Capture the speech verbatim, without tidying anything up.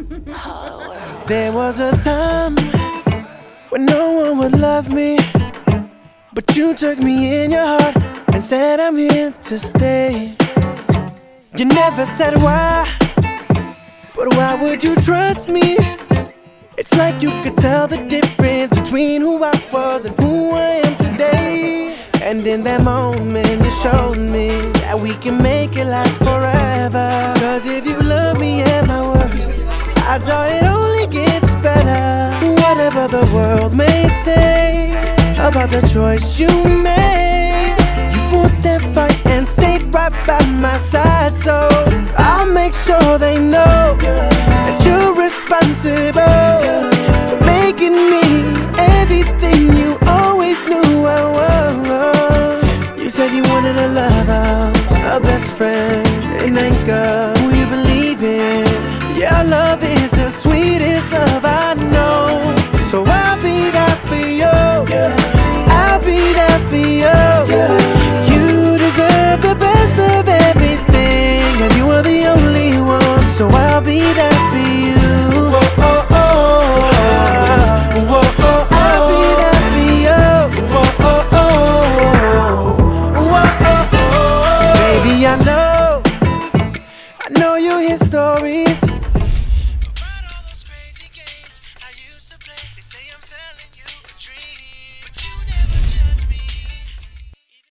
There was a time when no one would love me, but you took me in your heart and said I'm here to stay. You never said why, but why would you trust me? It's like you could tell the difference between who I was and who I am today. And in that moment you showed me that we can make it last forever. Cause if you love me at my worst, odds are it only gets better. Whatever the world may say about the choice you made, you fought that fight and stayed right by my side. So I'll make sure they know that you're responsible for making me everything you always knew I was. You said you wanted a lover, a best friend, an anchor who you believe in. Your love is the sweetest love I know. So I'll be there for you, I'll be there for you. You deserve the best of everything, and you are the only one. So I'll be there for you. Oh, oh, oh. Oh, oh, I'll be there for you. Oh, oh, oh. Oh, oh, oh. Baby, I know, I know you hear stories